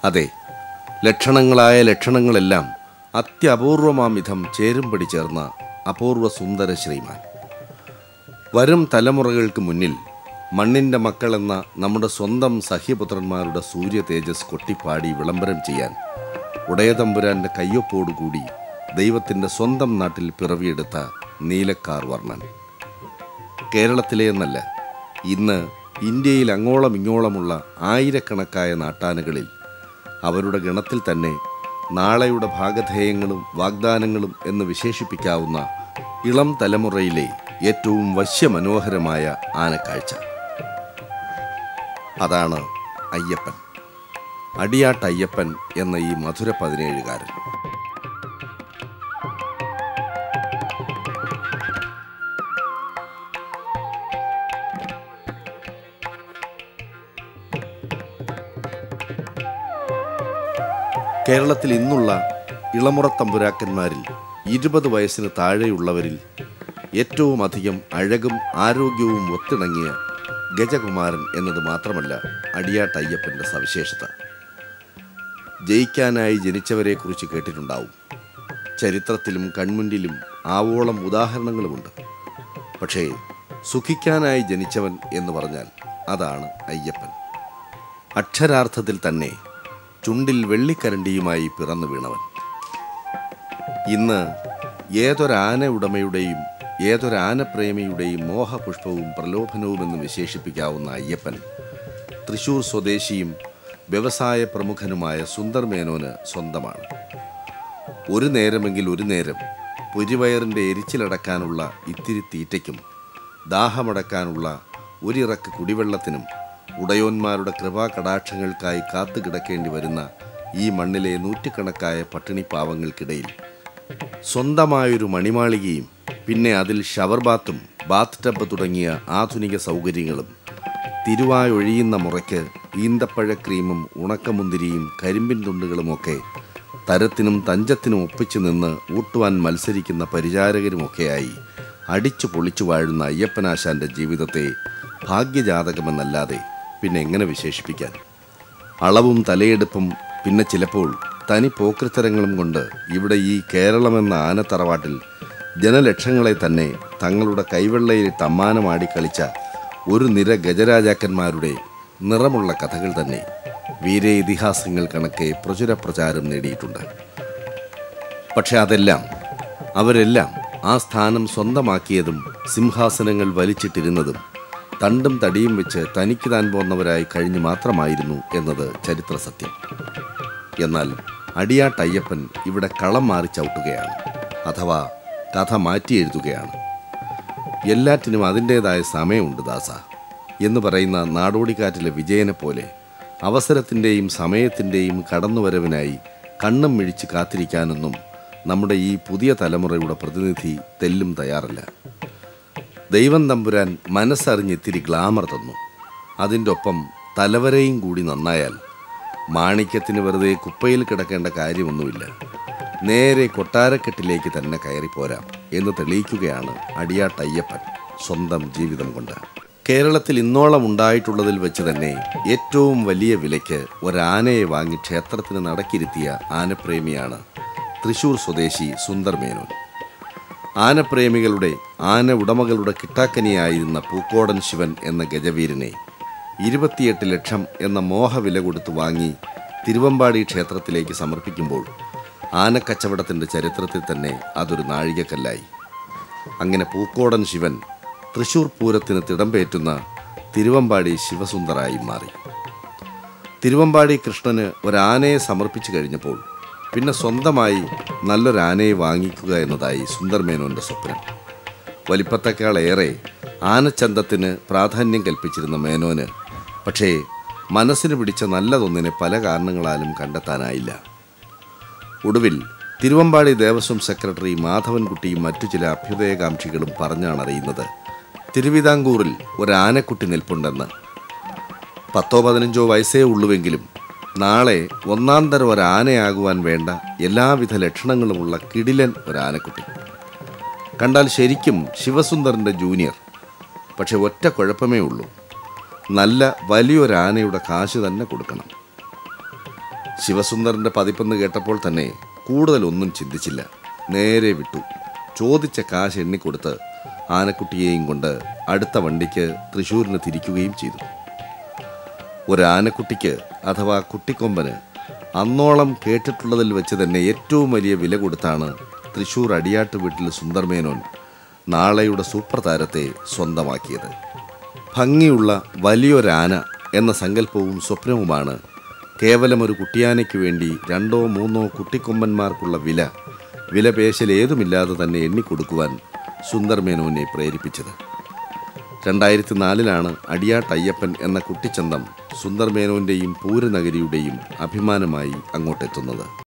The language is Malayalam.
അതെ, ലക്ഷണങ്ങളായ ലക്ഷണങ്ങളെല്ലാം അത്യപൂർവമാം വിധം ചേരുംപടി ചേർന്ന അപൂർവ സുന്ദര ശ്രീമാൻ. വരും തലമുറകൾക്ക് മുന്നിൽ മണ്ണിൻ്റെ മക്കളെന്ന നമ്മുടെ സ്വന്തം സഹ്യപുത്രന്മാരുടെ സൂര്യ തേജസ് കൊട്ടിപ്പാടി വിളംബരം ചെയ്യാൻ ഉടയതമ്പുരാൻ്റെ കയ്യൊപ്പോടുകൂടി ദൈവത്തിൻ്റെ സ്വന്തം നാട്ടിൽ പിറവിയെടുത്ത നീലക്കാർ വർണ്ണൻ. കേരളത്തിലെ എന്നല്ല, ഇന്ന് ഇന്ത്യയിൽ അങ്ങോളം ഇങ്ങോളമുള്ള ആയിരക്കണക്കായ നാട്ടാനുകളിൽ അവരുടെ ഗണത്തിൽ തന്നെ നാളെയുടെ ഭാഗധേയങ്ങളും വാഗ്ദാനങ്ങളും എന്ന് വിശേഷിപ്പിക്കാവുന്ന ഇളം തലമുറയിലെ ഏറ്റവും വശ്യമനോഹരമായ ആനക്കാഴ്ച. അതാണ് അയ്യപ്പൻ, അടിയാട്ടയ്യപ്പൻ എന്ന ഈ മധുര 17കാരൻ. കേരളത്തിൽ ഇന്നുള്ള ഇളമുറ തമ്പുരാക്കന്മാരിൽ 20 വയസ്സിന് താഴെയുള്ളവരിൽ ഏറ്റവും അധികം അഴകും ആരോഗ്യവും ഒത്തിണങ്ങിയ ഗജകുമാരൻ എന്നത് മാത്രമല്ല അടിയാട്ടയ്യപ്പൻ്റെ സവിശേഷത. ജയിക്കാനായി ജനിച്ചവരെക്കുറിച്ച് കേട്ടിട്ടുണ്ടാവും. ചരിത്രത്തിലും കൺമുന്നിലും ആവോളം ഉദാഹരണങ്ങളുമുണ്ട്. പക്ഷേ സുഖിക്കാനായി ജനിച്ചവൻ എന്ന് പറഞ്ഞാൽ അതാണ് അയ്യപ്പൻ. അക്ഷരാർത്ഥത്തിൽ തന്നെ ചുണ്ടിൽ വെള്ളിക്കരണ്ടിയുമായി പിറന്നു വീണവൻ. ഇന്ന് ഏതൊരാന ഉടമയുടെയും ഏതൊരാനപ്രേമിയുടെയും മോഹപുഷ്പവും പ്രലോഭനവുമെന്ന് വിശേഷിപ്പിക്കാവുന്ന അയ്യപ്പൻ തൃശ്ശൂർ സ്വദേശിയും വ്യവസായ പ്രമുഖനുമായ സുന്ദർ മേനോന് സ്വന്തമാണ്. ഒരു നേരമെങ്കിൽ ഒരു നേരം പൊരിവയറിൻ്റെ എരിച്ചിലടക്കാനുള്ള ഇത്തിരി തീറ്റയ്ക്കും ദാഹമടക്കാനുള്ള ഒരിറക്ക് കുടിവെള്ളത്തിനും ഉടയോന്മാരുടെ കൃപാകടാക്ഷങ്ങൾക്കായി കാത്തുകിടക്കേണ്ടി വരുന്ന ഈ മണ്ണിലെ നൂറ്റുകണക്കായ പട്ടിണിപ്പാവങ്ങൾക്കിടയിൽ സ്വന്തമായൊരു മണിമാളികയും പിന്നെ അതിൽ ഷവർ ബാത്തും ബാത്ത് ടബ് തുടങ്ങിയ ആധുനിക സൗകര്യങ്ങളും തിരുവായൊഴിയുന്ന മുറയ്ക്ക് ഈന്തപ്പഴ ക്രീമും ഉണക്കമുന്തിരിയും കരിമ്പിൻ തുണ്ടുകളുമൊക്കെ തരത്തിനും തഞ്ചത്തിനും ഒപ്പിച്ചു നിന്ന് ഊട്ടുവാൻ മത്സരിക്കുന്ന പരിചാരകരുമൊക്കെയായി അടിച്ചു പൊളിച്ചു വാഴുന്ന അയ്യപ്പനാശാൻ്റെ ജീവിതത്തെ ഭാഗ്യജാതകമെന്നല്ലാതെ പിന്നെ എങ്ങനെ വിശേഷിപ്പിക്കാൻ? അളവും തലയെടുപ്പും പിന്നെ ചിലപ്പോൾ തനി പോക്രിത്തരങ്ങളും കൊണ്ട് ഇവിടെ ഈ കേരളമെന്ന ആനത്തറവാട്ടിൽ ജനലക്ഷങ്ങളെ തന്നെ തങ്ങളുടെ കൈവെള്ളയിൽ തമ്മാനമാടി കളിച്ച ഒരു നിര ഗജരാജാക്കന്മാരുടെ നിറമുള്ള കഥകൾ തന്നെ വീര ഇതിഹാസങ്ങൾ കണക്കെ പ്രചുരപ്രചാരം നേടിയിട്ടുണ്ട്. പക്ഷെ അവരെല്ലാം ആ സ്ഥാനം സ്വന്തമാക്കിയതും സിംഹാസനങ്ങൾ വലിച്ചിട്ടിരുന്നതും തണ്ടും തടിയും വെച്ച് തനിക്ക് താൻ പോന്നവരായി കഴിഞ്ഞു മാത്രമായിരുന്നു എന്നത് ചരിത്ര സത്യം. എന്നാൽ അടിയാട്ടയ്യപ്പൻ ഇവിടെ കളം മാറി ചവിട്ടുകയാണ്, അഥവാ കഥ മാറ്റി എഴുതുകയാണ്. എല്ലാറ്റിനും അതിൻ്റേതായ സമയമുണ്ട് ദാസ എന്ന് പറയുന്ന നാടോടിക്കാറ്റിലെ വിജയനെ പോലെ അവസരത്തിൻ്റെയും സമയത്തിൻ്റെയും കടന്നുവരവിനായി കണ്ണും മിഴിച്ച് കാത്തിരിക്കാനൊന്നും നമ്മുടെ ഈ പുതിയ തലമുറയുടെ പ്രതിനിധി തെല്ലും തയ്യാറല്ല. ദൈവം തമ്പുരാൻ മനസ്സറിഞ്ഞിത്തിരി ഗ്ലാമർ തന്നു. അതിൻ്റെ ഒപ്പം തലവരെയും കൂടി നന്നായാൽ മാണിക്യത്തിന് വെറുതെ കുപ്പയിൽ കിടക്കേണ്ട കാര്യമൊന്നുമില്ല, നേരെ കൊട്ടാരക്കെട്ടിലേക്ക് തന്നെ കയറിപ്പോരാം എന്ന് തെളിയിക്കുകയാണ് അടിയാട്ടയ്യപ്പൻ സ്വന്തം ജീവിതം കൊണ്ട്. കേരളത്തിൽ ഇന്നോളം ഉണ്ടായിട്ടുള്ളതിൽ വെച്ച് തന്നെ ഏറ്റവും വലിയ വിലയ്ക്ക് ഒരാനയെ വാങ്ങി ക്ഷേത്രത്തിന് നടക്കിരുത്തിയ ആനപ്രേമിയാണ് തൃശ്ശൂർ സ്വദേശി സുന്ദർ മേനോൻ. ആനപ്രേമികളുടെ ആന ഉടമകളുടെ കിട്ടാക്കനിയായിരുന്ന പൂക്കോടൻ ശിവൻ എന്ന ഗജവീരനെ 28 ലക്ഷം എന്ന മോഹവില കൊടുത്ത് വാങ്ങി തിരുവമ്പാടി ക്ഷേത്രത്തിലേക്ക് സമർപ്പിക്കുമ്പോൾ ആനക്കച്ചവടത്തിൻ്റെ ചരിത്രത്തിൽ തന്നെ അതൊരു നാഴികക്കല്ലായി. അങ്ങനെ പൂക്കോടൻ ശിവൻ തൃശ്ശൂർ പൂരത്തിന് തിടമ്പേറ്റുന്ന തിരുവമ്പാടി ശിവസുന്ദറായി മാറി. തിരുവമ്പാടി കൃഷ്ണന് ഒരാനയെ സമർപ്പിച്ചു കഴിഞ്ഞപ്പോൾ പിന്നെ സ്വന്തമായി നല്ലൊരാനയെ വാങ്ങിക്കുക എന്നതായി സുന്ദർ മേനോൻ്റെ സ്വപ്നം. വലിപ്പത്തേക്കാളേറെ ആനച്ചന്തത്തിന് പ്രാധാന്യം കൽപ്പിച്ചിരുന്ന മേനോന് പക്ഷേ മനസ്സിന് പിടിച്ച നല്ലതൊന്നിനെ പല കാരണങ്ങളാലും കണ്ടെത്താനായില്ല. ഒടുവിൽ തിരുവമ്പാടി ദേവസ്വം സെക്രട്ടറി മാധവൻകുട്ടിയും മറ്റു ചില അഭ്യുദയകാംക്ഷികളും പറഞ്ഞാണറിയുന്നത് തിരുവിതാംകൂറിൽ ഒരാനക്കുട്ടി നിൽപ്പുണ്ടെന്ന്. 10-15 വയസ്സേ ഉള്ളുവെങ്കിലും നാളെ ഒന്നാം തരം ഒരാനയാകുവാൻ വേണ്ട എല്ലാവിധ ലക്ഷണങ്ങളുമുള്ള കിടിലൻ ഒരാനക്കുട്ടി. കണ്ടാൽ ശരിക്കും ശിവസുന്ദറിൻ്റെ ജൂനിയർ. പക്ഷെ ഒറ്റ കുഴപ്പമേ ഉള്ളൂ, നല്ല വലിയൊരാനയുടെ കാശ് തന്നെ കൊടുക്കണം. ശിവസുന്ദരൻ്റെ പതിപ്പെന്ന് കേട്ടപ്പോൾ തന്നെ കൂടുതലൊന്നും ചിന്തിച്ചില്ല. നേരെ വിട്ടു. ചോദിച്ച കാശ് എണ്ണിക്കൊടുത്ത് ആനക്കുട്ടിയെയും കൊണ്ട് അടുത്ത വണ്ടിക്ക് തൃശ്ശൂരിന് തിരിക്കുകയും ചെയ്തു. ഒരാനക്കുട്ടിക്ക് അഥവാ കുട്ടിക്കൊമ്പന് അന്നോളം കേട്ടിട്ടുള്ളതിൽ വെച്ച് തന്നെ ഏറ്റവും വലിയ വില കൊടുത്താണ് തൃശ്ശൂർ അടിയാട്ട് വീട്ടിൽ സുന്ദർമേനോൻ നാളെയുടെ സൂപ്പർ താരത്തെ സ്വന്തമാക്കിയത്. ഭംഗിയുള്ള വലിയൊരാന എന്ന സങ്കല്പവും സ്വപ്നവുമാണ് കേവലം ഒരു കുട്ടിയാനയ്ക്ക് വേണ്ടി 2 or 3 കുട്ടിക്കൊമ്പന്മാർക്കുള്ള വിലപേശലേതുമില്ലാതെ തന്നെ എണ്ണിക്കൊടുക്കുവാൻ സുന്ദർമേനോനെ പ്രേരിപ്പിച്ചത്. 2004 അടിയാട്ടയ്യപ്പൻ എന്ന കുട്ടിച്ചന്തം സുന്ദർമേനോൻ്റെയും പൂരനഗരിയുടെയും അഭിമാനമായി അങ്ങോട്ടെത്തുന്നത്.